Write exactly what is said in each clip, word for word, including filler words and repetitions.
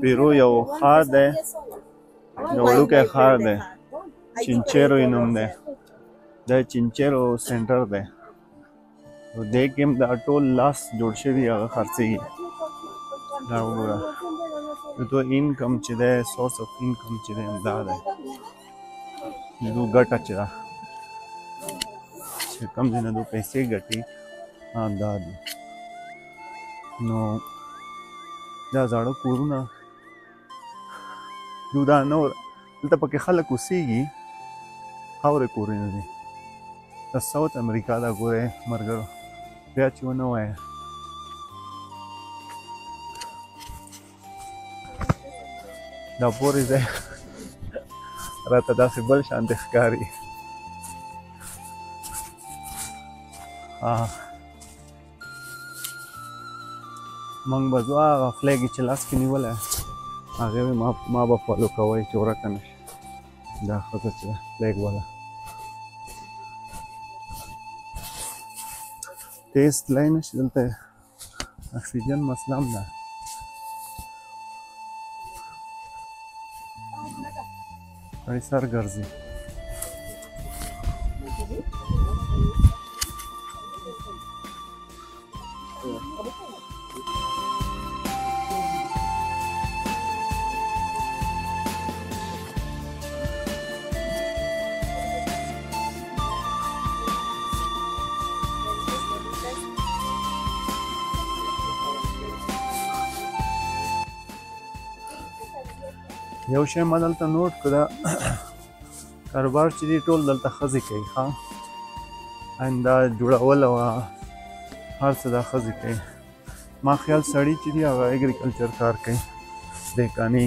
پیرو یو ښار دی، یو وړوکی ښار دی، چینچیرو یې نوم دی. دا چینچیرو سینټر دی. نو دې کې هم دا ټول لاس جوړ شوي هغه خرڅېږي. دا وګوره د دوی انکم چې دی، سورس اف انکم چې دی همدا دی، د دوی ګټه چې ده چې کوم ځای نه دوی پیسې ګټي همدا دي. نو دا زاړه کورونه دوی دا نه دلته پکې خلک اوسېږي، خاورې کورونه دي. د ساوت امریکا دا ګورئ ملګرو، بیا چې ونه وایه دا پورې ځای راته داسې بل شانتې ښکاري. موږ به ځو هغه فلیګ چې لاس کې نیولی هغې ما ما به فالو کوئ چې ورکه نه شي. دا ښځه چې ده فلیګ والا تیز تللی نه شي، دلته اکسیجن مسله هم ده. سړی سر ګرځي. یو شی ما دلته نوټ کړه، کاروبار چې دی ټول دلته ښځې کوي. ښه آینده جوړول او هر څه دا ښځې کوي. ما خیال سړي چې دی هغه اګریکلچر کار کوي، دهقاني.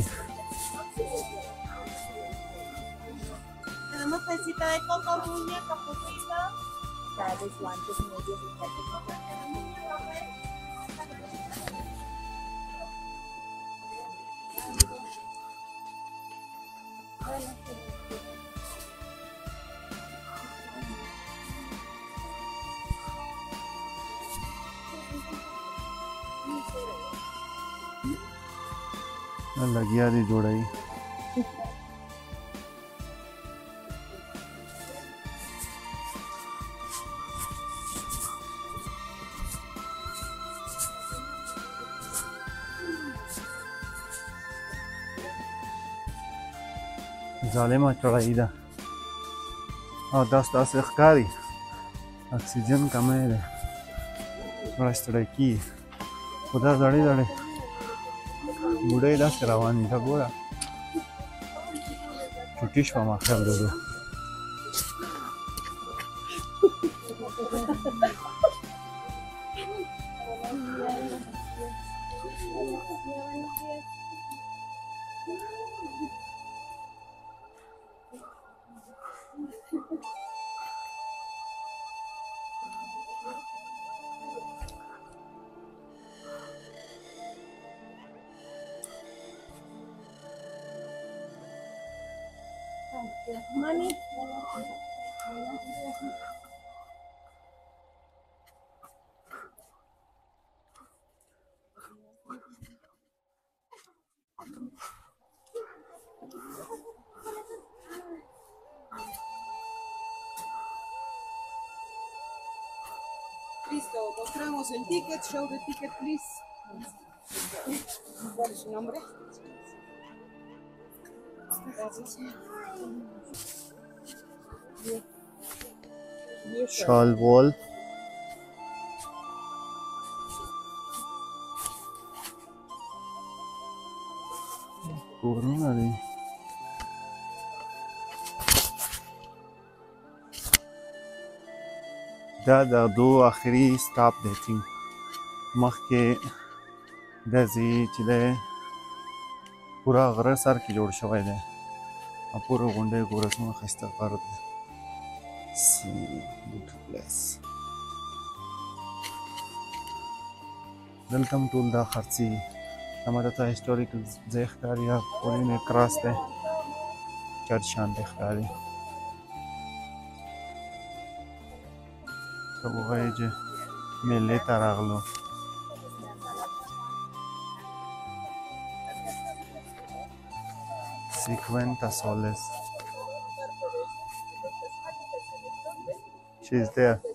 لګیا دي جوړوي. ظالمه چړهایي ده او داسې داسې ښکاري. اکسیجن کمی دی، سړی ستړی کېږي. خو دا زړې زړې بوډۍ داسې روان دي. ته ګوره چوټي شوه ما خیال د دوی. Money. Listo, mostramos el ticket, show the ticket please. ¿Cuál es su nombre? Gracias. شال وال کورونه دي. دا د دو آخري سټاپ دی ټینګ. مخکې داسې چې دی پوره غره سر کې جوړ شوی دی، پوره غونډۍ ګوره څومره ښایسته غر دی. دلته هم ټول دا خرڅېږي. دا ماته ته هسټوریکل ځای ښکاري. پولین کراس دی، چرچ شانتې ښکاري. ته ووایې چې میلې ته راغلو. cincuenta soles. She's there.